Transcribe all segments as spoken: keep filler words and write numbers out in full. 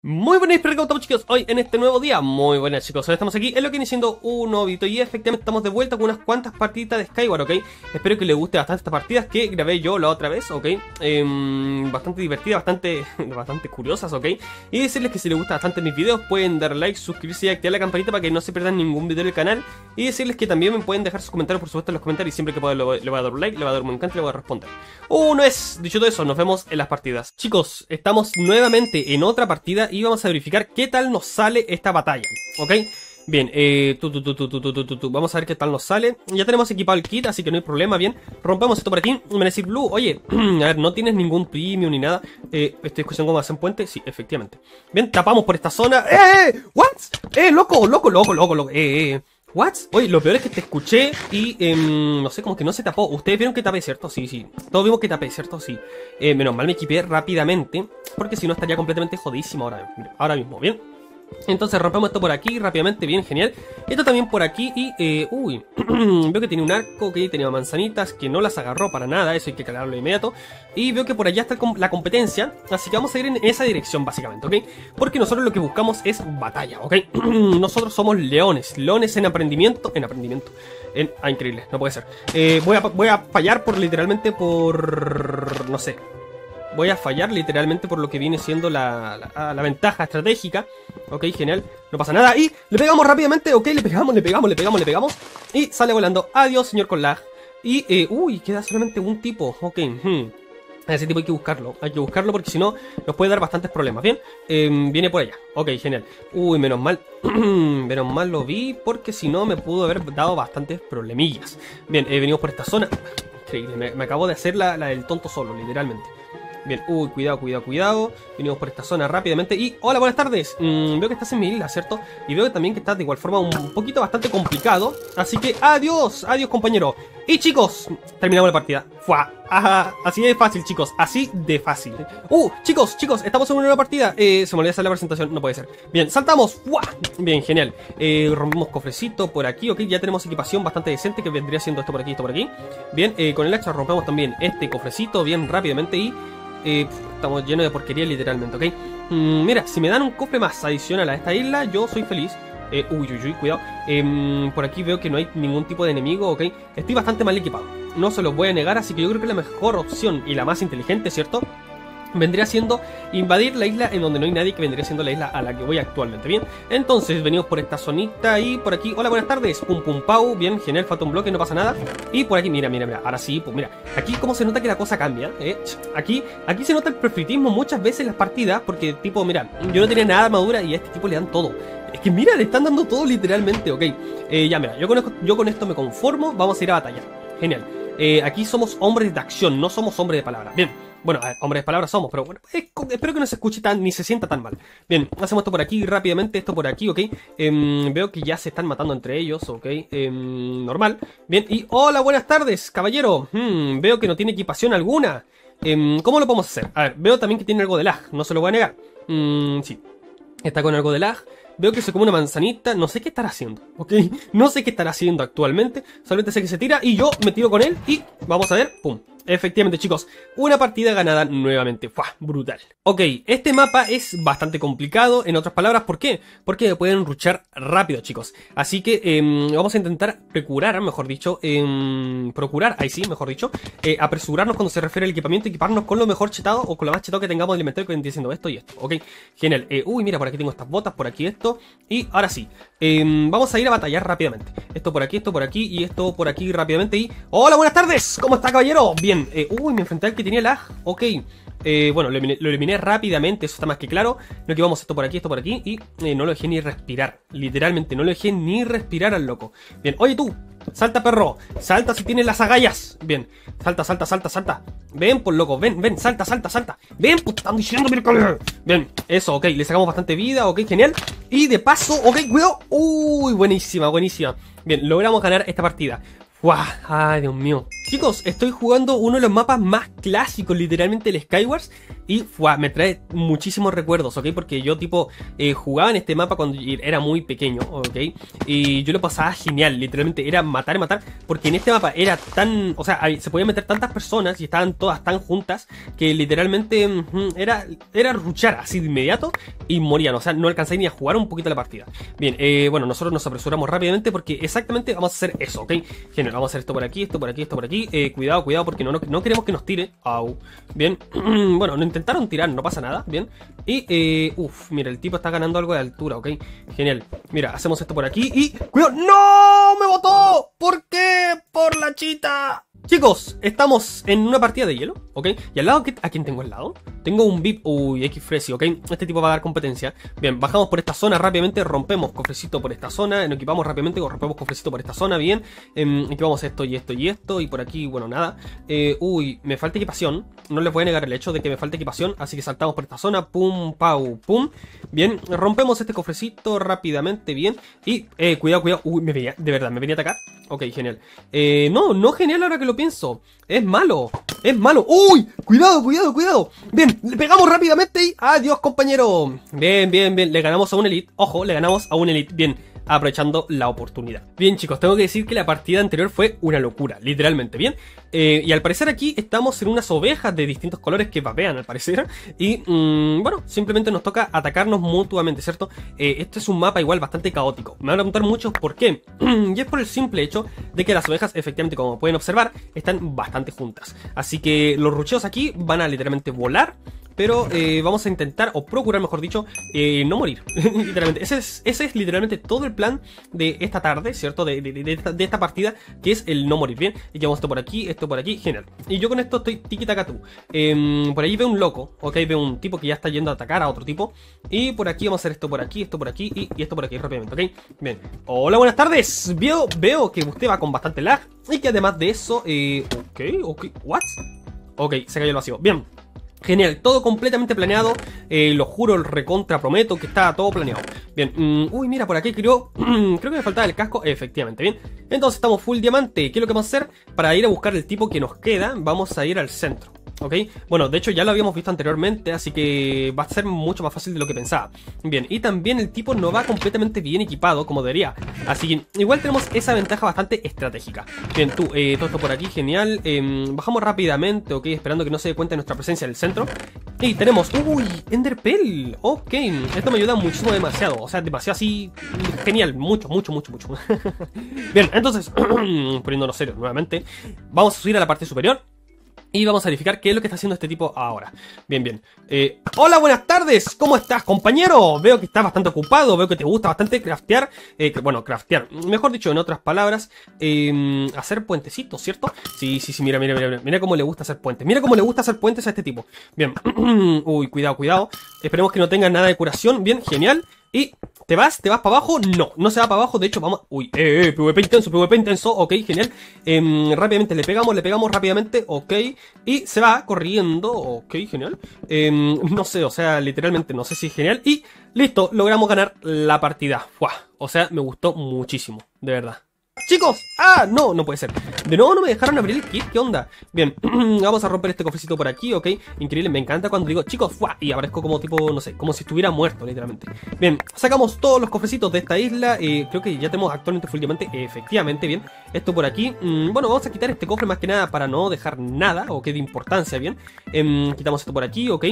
Muy buenas, espero que estamos, chicos, hoy en este nuevo día. Muy buenas, chicos, hoy estamos aquí en lo que viene siendo un nuevo video. Y efectivamente estamos de vuelta con unas cuantas partiditas de Skyward, ¿ok? Espero que les guste bastante estas partidas que grabé yo la otra vez, ¿ok? Eh, bastante divertidas, bastante, bastante curiosas, ¿ok? Y decirles que si les gustan bastante mis videos pueden dar like, suscribirse y activar la campanita para que no se pierdan ningún video del canal. Y decirles que también me pueden dejar sus comentarios, por supuesto, en los comentarios. Y siempre que pueda le voy, le voy a dar un like, le voy a dar un me encanta y le voy a responder. Uno es, dicho todo eso, nos vemos en las partidas. Chicos, estamos nuevamente en otra partida y vamos a verificar qué tal nos sale esta batalla, ¿ok? Bien, eh, tu, tu, tu, tu, tu, tu, tu, tu. Vamos a ver qué tal nos sale. Ya tenemos equipado el kit, así que no hay problema. Bien, rompemos esto por aquí. Me van a decir, Blue, oye, a ver, no tienes ningún premium ni nada. eh, Esta discusión cómo hacen puente, sí, efectivamente. Bien, tapamos por esta zona. ¡Eh, eh! ¿What? ¡Eh, loco, loco, loco, loco, loco! ¡Eh, eh! ¿What? Oye, lo peor es que te escuché y eh, no sé, como que no se tapó. Ustedes vieron que tapé, ¿cierto? Sí, sí. Todos vimos que tapé, ¿cierto? Sí. Eh, menos mal me equipé rápidamente, porque si no estaría completamente jodísimo ahora, ahora mismo. Bien. Entonces rompemos esto por aquí rápidamente, bien, genial. Esto también por aquí y, eh, uy, veo que tiene un arco, que tenía manzanitas, que no las agarró para nada, eso hay que cargarlo de inmediato. Y veo que por allá está la competencia, así que vamos a ir en esa dirección básicamente, ¿ok? Porque nosotros lo que buscamos es batalla, ¿ok? Nosotros somos leones, leones en aprendimiento, en aprendimiento. En, ah, increíble, no puede ser. Eh, voy, a, voy a fallar por literalmente por, no sé. Voy a fallar literalmente por lo que viene siendo la, la, la ventaja estratégica. Ok, genial, no pasa nada. Y le pegamos rápidamente, ok, le pegamos, le pegamos, le pegamos, le pegamos. Y sale volando, adiós señor con lag. Y, eh, uy, queda solamente un tipo, ok, hmm. A ese tipo hay que buscarlo, hay que buscarlo porque si no nos puede dar bastantes problemas. Bien, eh, viene por allá, ok, genial. Uy, menos mal, menos mal lo vi porque si no me pudo haber dado bastantes problemillas. Bien, eh, venimos por esta zona. Increíble, me, me acabo de hacer la, la del tonto solo, literalmente. Bien, uy, cuidado, cuidado, cuidado. Venimos por esta zona rápidamente y... ¡Hola, buenas tardes! Mm, veo que estás en mi isla, ¿cierto? Y veo también que estás de igual forma un poquito bastante complicado. Así que adiós, adiós compañero. Y chicos, terminamos la partida. ¡Fua! Ajá, así de fácil, chicos, así de fácil. ¡Uh! Chicos, chicos, estamos en una nueva partida. eh, Se me olvidó hacer la presentación, no puede ser. Bien, saltamos. ¡Fua! Bien, genial. eh, Rompemos cofrecito por aquí, ok. Ya tenemos equipación bastante decente que vendría siendo esto por aquí, esto por aquí. Bien, eh, con el hacha rompemos también este cofrecito bien rápidamente y... Eh, estamos llenos de porquería literalmente, ¿ok? Mm, mira, si me dan un cofre más adicional a esta isla, yo soy feliz. eh, Uy, uy, uy, cuidado. eh, Por aquí veo que no hay ningún tipo de enemigo, ¿ok? Estoy bastante mal equipado, no se los voy a negar, así que yo creo que la mejor opción y la más inteligente, ¿cierto? Vendría siendo invadir la isla en donde no hay nadie, que vendría siendo la isla a la que voy actualmente. Bien, entonces venimos por esta zonita y por aquí. Hola, buenas tardes, pum pum pau. Bien, genial, falta un bloque, no pasa nada. Y por aquí, mira, mira, mira, ahora sí, pues mira. Aquí como se nota que la cosa cambia, ¿eh? Aquí, aquí se nota el perfectismo muchas veces en las partidas. Porque tipo, mira, yo no tenía nada de armadura y a este tipo le dan todo. Es que mira, le están dando todo literalmente, ok. eh, Ya, mira, yo con, esto, yo con esto me conformo. Vamos a ir a batallar, genial. eh, Aquí somos hombres de acción, no somos hombres de palabras. Bien. Bueno, a ver, hombres de palabras somos, pero bueno, eh, espero que no se escuche tan, ni se sienta tan mal. Bien, hacemos esto por aquí rápidamente, esto por aquí, ok. eh, Veo que ya se están matando entre ellos, ok. eh, Normal. Bien, y hola, buenas tardes, caballero. hmm, Veo que no tiene equipación alguna. eh, ¿Cómo lo podemos hacer? A ver, veo también que tiene algo de lag, no se lo voy a negar. mm, Sí, está con algo de lag. Veo que se come una manzanita, no sé qué estará haciendo, ¿ok? No sé qué estará haciendo actualmente, solamente sé que se tira y yo me tiro con él y vamos a ver, pum. Efectivamente, chicos, una partida ganada nuevamente. ¡Fua! Brutal. Ok, este mapa es bastante complicado, en otras palabras, ¿por qué? Porque me pueden rushar rápido, chicos. Así que eh, vamos a intentar procurar, mejor dicho, eh, procurar, ahí sí, mejor dicho, eh, apresurarnos cuando se refiere al equipamiento, equiparnos con lo mejor chetado o con lo más chetado que tengamos del inventario, que vendría siendo esto y esto, ok. Genial. eh, Uy, mira, por aquí tengo estas botas, por aquí esto. Y ahora sí, eh, vamos a ir a batallar rápidamente. Esto por aquí, esto por aquí y esto por aquí rápidamente y... ¡Hola, buenas tardes! ¿Cómo está, caballero? Bien. Eh, uy, me enfrenté al que tenía lag. Ok. Eh, bueno, lo eliminé, lo eliminé rápidamente, eso está más que claro. Lo que vamos, esto por aquí, esto por aquí. Y eh, no lo dejé ni respirar. Literalmente, no lo dejé ni respirar al loco. Bien, oye tú, salta perro. Salta si tienes las agallas. Bien, salta, salta, salta, salta. Ven, por loco, ven, ven, salta, salta, salta. Ven, pues te están diciendo, mira. Bien, eso, ok, le sacamos bastante vida, ok, genial. Y de paso, ok, cuidado. Uy, buenísima, buenísima. Bien, logramos ganar esta partida. ¡Guau! ¡Ay, Dios mío! Chicos, estoy jugando uno de los mapas más clásicos, literalmente, el Skywars. Y ¡guau! Me trae muchísimos recuerdos, ¿ok? Porque yo, tipo, eh, jugaba en este mapa cuando era muy pequeño, ¿ok? Y yo lo pasaba genial, literalmente, era matar y matar. Porque en este mapa era tan... O sea, se podían meter tantas personas y estaban todas tan juntas que literalmente mm, era, era ruchar así de inmediato y morían. O sea, no alcanzé ni a jugar un poquito la partida. Bien, eh, bueno, nosotros nos apresuramos rápidamente porque exactamente vamos a hacer eso, ¿ok? Genial, vamos a hacer esto por aquí, esto por aquí, esto por aquí. Eh, cuidado, cuidado, porque no, no, no queremos que nos tire. Au. Bien. Bueno, no intentaron tirar, no pasa nada. Bien. Y, eh, uff, mira, el tipo está ganando algo de altura, ¿ok? Genial. Mira, hacemos esto por aquí y... ¡Cuidado! ¡No! ¡Me botó! ¿Por qué? ¡Por la chita! Chicos, estamos en una partida de hielo, ¿ok? Y al lado, ¿a quién tengo al lado? Tengo un V I P, uy, X-Fresi, ¿ok? Este tipo va a dar competencia. Bien, bajamos por esta zona rápidamente, rompemos cofrecito por esta zona, nos equipamos rápidamente, rompemos cofrecito por esta zona, bien. Eh, equipamos esto y esto y esto, y por aquí, bueno, nada. Eh, uy, me falta equipación, no les voy a negar el hecho de que me falta equipación, así que saltamos por esta zona, pum, pau, pum. Bien, rompemos este cofrecito rápidamente, bien. Y, eh, cuidado, cuidado, uy, me venía, de verdad, me venía a atacar. Ok, genial. Eh, no, no genial ahora que lo pienso. Es malo, es malo. ¡Uy! Cuidado, cuidado, cuidado. Bien, le pegamos rápidamente y... ¡Adiós, compañero! Bien, bien, bien. Le ganamos a un Elite. Ojo, le ganamos a un Elite. Bien, aprovechando la oportunidad. Bien, chicos, tengo que decir que la partida anterior fue una locura, literalmente, bien. Eh, y al parecer aquí estamos en unas ovejas de distintos colores que vapean, al parecer. Y, mmm, bueno, simplemente nos toca atacarnos mutuamente, ¿cierto? Eh, este es un mapa igual bastante caótico. Me van a preguntar muchos por qué. Y es por el simple hecho de que las ovejas, efectivamente, como pueden observar, están bastante juntas. Así que los rucheos aquí van a literalmente volar. Pero eh, vamos a intentar, o procurar mejor dicho, eh, no morir. Literalmente, ese es, ese es literalmente todo el plan de esta tarde, ¿cierto? De, de, de, esta, de esta partida, que es el no morir, ¿bien? Y llevamos esto por aquí, esto por aquí, genial. Y yo con esto estoy tiki-taka-tú. Eh, por ahí veo un loco, ok, veo un tipo que ya está yendo a atacar a otro tipo. Y por aquí vamos a hacer esto por aquí, esto por aquí y, y esto por aquí rápidamente, ¿ok? Bien. Hola, buenas tardes. Veo, veo que usted va con bastante lag. Y que además de eso, eh, ok, ok, ¿what? Ok, se cayó el vacío, bien. Genial, todo completamente planeado, eh, lo juro, el recontra prometo que está todo planeado. Bien, mm, uy, mira, por aquí creo, creo que me faltaba el casco, efectivamente, bien. Entonces estamos full diamante, ¿qué es lo que vamos a hacer? Para ir a buscar el tipo que nos queda, vamos a ir al centro. ¿Ok? Bueno, de hecho ya lo habíamos visto anteriormente, así que va a ser mucho más fácil de lo que pensaba. Bien, y también el tipo no va completamente bien equipado, como debería. Así que igual tenemos esa ventaja bastante estratégica. Bien, tú, eh, todo esto por aquí, genial. eh, Bajamos rápidamente, ok, esperando que no se dé cuenta de nuestra presencia en el centro. Y tenemos, uy, Enderpearl. Ok, esto me ayuda muchísimo, demasiado. O sea, demasiado así, genial, mucho, mucho, mucho, mucho. Bien, entonces, poniéndonos serios nuevamente, vamos a subir a la parte superior. Y vamos a verificar qué es lo que está haciendo este tipo ahora. Bien, bien. Eh, hola, buenas tardes. ¿Cómo estás, compañero? Veo que estás bastante ocupado. Veo que te gusta bastante craftear. Eh, bueno, craftear. Mejor dicho, en otras palabras, eh, hacer puentecitos, ¿cierto? Sí, sí, sí. Mira, mira, mira. Mira cómo le gusta hacer puentes. Mira cómo le gusta hacer puentes a este tipo. Bien. Uy, cuidado, cuidado. Esperemos que no tenga nada de curación. Bien, genial. Y... ¿te vas? ¿Te vas para abajo? No, no se va para abajo. De hecho, vamos... Uy, eh, eh, PvP intenso, PvP intenso. Ok, genial. Eh, rápidamente le pegamos, le pegamos rápidamente. Ok. Y se va corriendo. Ok, genial. Eh, no sé, o sea, literalmente no sé si es genial. Y listo, logramos ganar la partida. ¡Fua! O sea, me gustó muchísimo, de verdad. Chicos, ah, no, no puede ser. De nuevo no me dejaron abrir el kit, ¿qué onda? Bien, vamos a romper este cofrecito por aquí, ok. Increíble, me encanta cuando digo chicos, ¡fua! Y aparezco como tipo, no sé, como si estuviera muerto, literalmente. Bien, sacamos todos los cofrecitos de esta isla. eh, Creo que ya tenemos actualmente full diamante, efectivamente, bien. Esto por aquí, mm, bueno, vamos a quitar este cofre más que nada para no dejar nada, ok, de importancia, bien. eh, Quitamos esto por aquí, ok.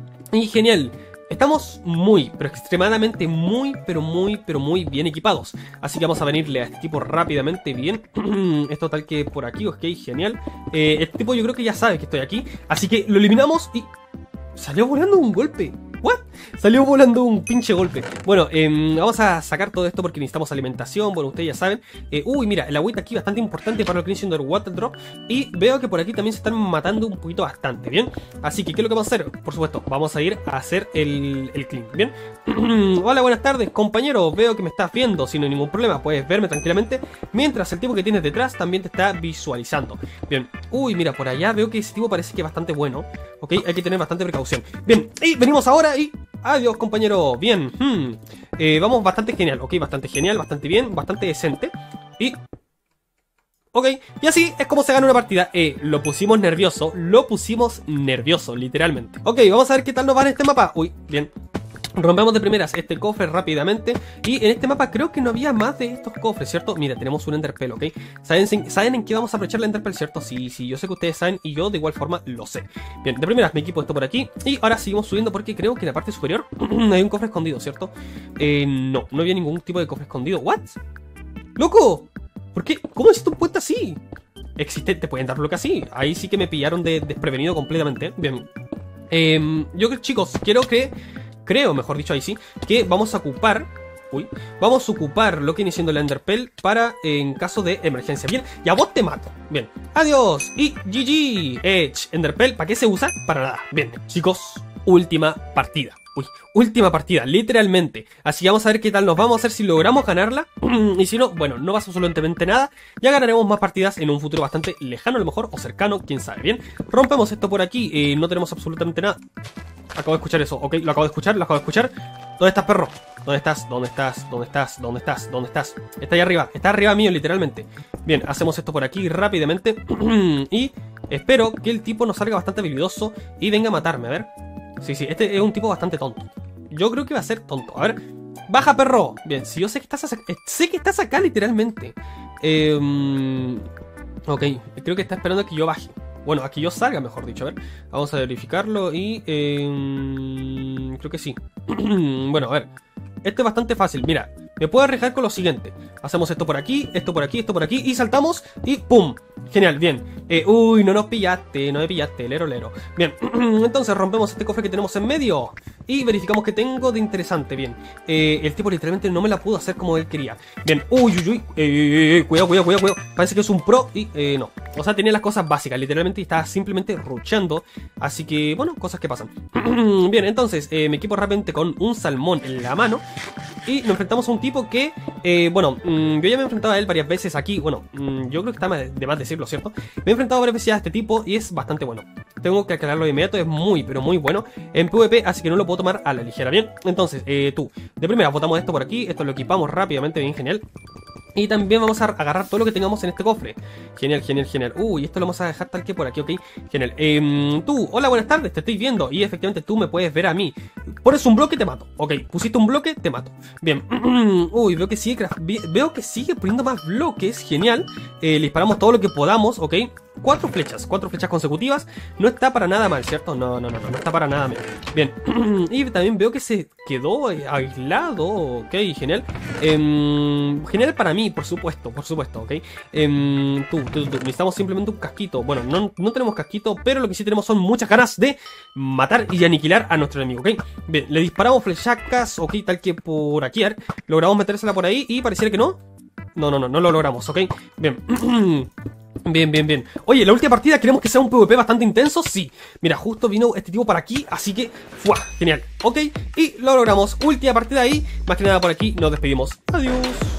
Y genial. Estamos muy, pero extremadamente muy, pero muy, pero muy bien equipados. Así que vamos a venirle a este tipo rápidamente, bien. Esto tal que por aquí, ok, genial. eh, Este tipo yo creo que ya sabe que estoy aquí. Así que lo eliminamos y... salió volando un golpe. ¿What? Salió volando un pinche golpe. Bueno, eh, vamos a sacar todo esto porque necesitamos alimentación. Bueno, ustedes ya saben. eh, Uy, mira, el agüita aquí bastante importante para lo que viene siendo el water drop. Y veo que por aquí también se están matando un poquito bastante, ¿bien? Así que, ¿qué es lo que vamos a hacer? Por supuesto, vamos a ir a hacer el, el clean, ¿bien? Hola, buenas tardes, compañero. Veo que me estás viendo sin ningún problema. Puedes verme tranquilamente. Mientras el tipo que tienes detrás también te está visualizando. Bien. Uy, mira, por allá veo que ese tipo parece que es bastante bueno. Ok, hay que tener bastante precaución. Bien, y venimos ahora y... adiós, compañero. Bien, hmm. eh, vamos bastante genial, ok, bastante genial, bastante bien, bastante decente. Y... Ok, y así es como se gana una partida. Eh, lo pusimos nervioso, lo pusimos nervioso, literalmente. Ok, vamos a ver qué tal nos va en este mapa. Uy, bien. Rompemos de primeras este cofre rápidamente. Y en este mapa creo que no había más de estos cofres, ¿cierto? Mira, tenemos un enderpearl, ¿ok? ¿Saben, ¿Saben en qué vamos a aprovechar el enderpearl, cierto? Sí, sí, yo sé que ustedes saben y yo de igual forma lo sé. Bien, de primeras me equipo esto por aquí. Y ahora seguimos subiendo porque creo que en la parte superior hay un cofre escondido, ¿cierto? Eh, no, no había ningún tipo de cofre escondido. ¿What? ¡Loco! ¿Por qué? ¿Cómo existe un puente así? Existe, te pueden dar bloque así. Ahí sí que me pillaron de desprevenido completamente. Bien. Eh, yo, chicos, quiero que... Creo, mejor dicho, ahí sí, que vamos a ocupar... Uy, vamos a ocupar lo que viene siendo el enderpearl para eh, en caso de emergencia. Bien, y a vos te mato. Bien, adiós y G G. Edge, enderpearl, ¿para qué se usa? Para nada. Bien, chicos, última partida. Uy, última partida, literalmente. Así que vamos a ver qué tal nos vamos a hacer si logramos ganarla. Y si no, bueno, no pasa absolutamente nada. Ya ganaremos más partidas en un futuro bastante lejano a lo mejor, o cercano, quién sabe. Bien, rompemos esto por aquí, eh, no tenemos absolutamente nada. Acabo de escuchar eso, ok, lo acabo de escuchar, lo acabo de escuchar. ¿Dónde estás, perro? ¿Dónde estás? ¿Dónde estás? ¿Dónde estás? ¿Dónde estás? ¿Dónde estás? Está ahí arriba, está arriba mío, literalmente. Bien, hacemos esto por aquí rápidamente. Y espero que el tipo nos salga bastante habilidoso y venga a matarme, a ver. Sí, sí, este es un tipo bastante tonto. Yo creo que va a ser tonto, a ver. ¡Baja, perro! Bien, si yo sé que estás, sé que estás acá, literalmente. Eh, ok, creo que está esperando a que yo baje. Bueno, aquí yo salga, mejor dicho, a ver. Vamos a verificarlo y... Eh, creo que sí. Bueno, a ver. Esto es bastante fácil, mira. Me puedo arriesgar con lo siguiente. Hacemos esto por aquí, esto por aquí, esto por aquí. Y saltamos y ¡pum! Genial, bien. eh, Uy, no nos pillaste, no me pillaste, lero, lero. Bien, entonces rompemos este cofre que tenemos en medio. Y verificamos que tengo de interesante, bien. eh, El tipo literalmente no me la pudo hacer como él quería. Bien, uy, uy, uy, eh, eh, eh, cuidado, cuidado, cuidado, cuidado. Parece que es un pro y eh, no. O sea, tenía las cosas básicas, literalmente estaba simplemente rushando. Así que, bueno, cosas que pasan. Bien, entonces, eh, me equipo rápidamente con un salmón en la mano. Y nos enfrentamos a un tipo que, eh, bueno, mmm, yo ya me he enfrentado a él varias veces aquí. Bueno, mmm, yo creo que está de más decirlo, ¿cierto? Me he enfrentado varias veces a este tipo y es bastante bueno. Tengo que aclararlo de inmediato, es muy, pero muy bueno en PvP, así que no lo puedo tomar a la ligera. Bien, entonces, eh, tú, de primera botamos esto por aquí, esto lo equipamos rápidamente, bien, genial. Y también vamos a agarrar todo lo que tengamos en este cofre. Genial, genial, genial. Uy, esto lo vamos a dejar tal que por aquí, ok. Genial. Eh, tú, hola, buenas tardes, te estoy viendo. Y efectivamente tú me puedes ver a mí. Pones un bloque, te mato. Ok, pusiste un bloque, te mato. Bien. Uy, veo que sigue Veo que sigue poniendo más bloques. Genial. Eh, le disparamos todo lo que podamos, ok. Cuatro flechas, cuatro flechas consecutivas. No está para nada mal, ¿cierto? No, no, no, no, no está para nada mal. Bien. Y también veo que se quedó aislado. Ok, genial. Eh, genial para mí, por supuesto, por supuesto, ok. Eh, tú, tú, tú, necesitamos simplemente un casquito. Bueno, no, no tenemos casquito, pero lo que sí tenemos son muchas ganas de matar y aniquilar a nuestro enemigo, ok. Bien, le disparamos flechacas, ok, tal que por aquí. A ver, logramos metérsela por ahí y pareciera que no. No, no, no, no lo logramos, ok. Bien. Bien, bien, bien. Oye, la última partida queremos que sea un PvP bastante intenso. Sí, mira, justo vino este tipo para aquí, así que, ¡fua! Genial, ok, y lo logramos. Última partida ahí, más que nada por aquí, nos despedimos. Adiós.